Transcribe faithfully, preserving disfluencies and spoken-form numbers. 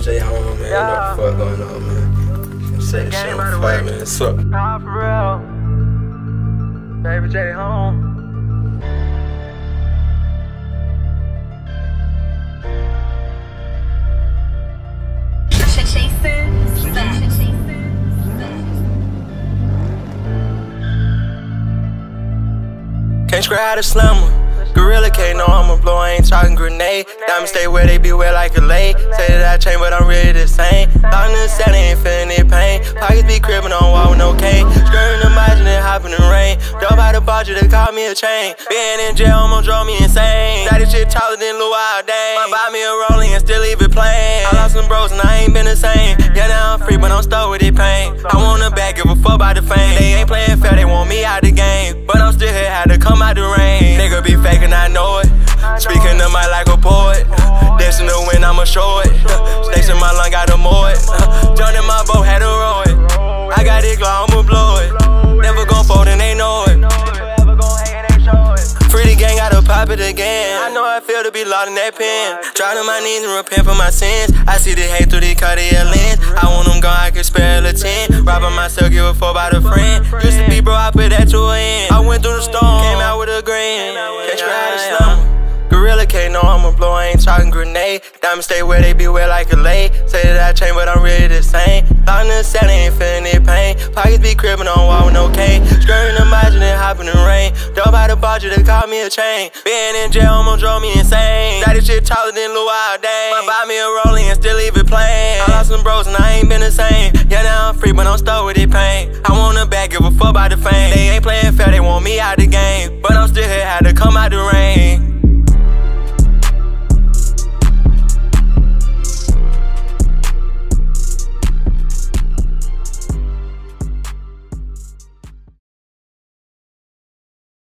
J home, man. Yeah. You know what the fuck going on, man. Say this shit on fire, man. What's up? Nah, for real. Baby J home. Can't scrap the slammer. Gorilla K, no, I'ma blow, I ain't talking grenade. Diamonds stay where they be, wet like a lake. Say that I change, but I'm really the same. Out in the cell, ain't feeling any pain. Pockets be cribbing on wall with no cane. Skirting the margin and hopping in the rain. Dope out the budget, they call me a chain. Being in jail almost drove me insane. That shit taller than Lil Wild Dane. Might buy me a rolling and still leave it plain. I lost some bros and I ain't been the same. Yeah, now I'm free, but I'm stuck with it pain. I want a bag, give a fuck about the fame. They ain't playing fair, they want me out the game. But I'm still here, had to come out the rain. Nigga be faking, I know it. Speaking to my like a poet. Dancing the wind, I'ma show it. Snakes in my lung, gotta mow it. Jumped in my boat, had to row it. I got it glow, I'ma blow it. Never gon' fold and they know it. Free the gang, gotta pop it again. I know I feel to be lost in that pen. Try to my knees and repent for my sins. I see the hate through the Cartier lens. I want them gone, I can spare a ten. Robbing myself, give a fuck about a friend. Used to be bro, I put that to an end. I went through the storm, came out with a grin. Can't try to slumber. Gorilla K, no, I'ma blow, I ain't talking grenade. Diamonds stay where they be, wet like a lake. Say that I change, but I'm really the same. Out in the cell, ain't feeling any pain. Pockets be cribbing on wall with no cane. Skirting the margin and hopping in the rain. Dope out the budget, they call me a chain. Being in jail almost drove me insane. That shit taller than Lil Wild Dane. Might buy me a rolling and still leave it plain. I lost some bros and I ain't been the same. Yeah, now I'm free, but I'm stuck with it pain. I want a bag, give a fuck about the fame. They ain't playing fair, they want me out the game. But I'm still here, had to come out the rain.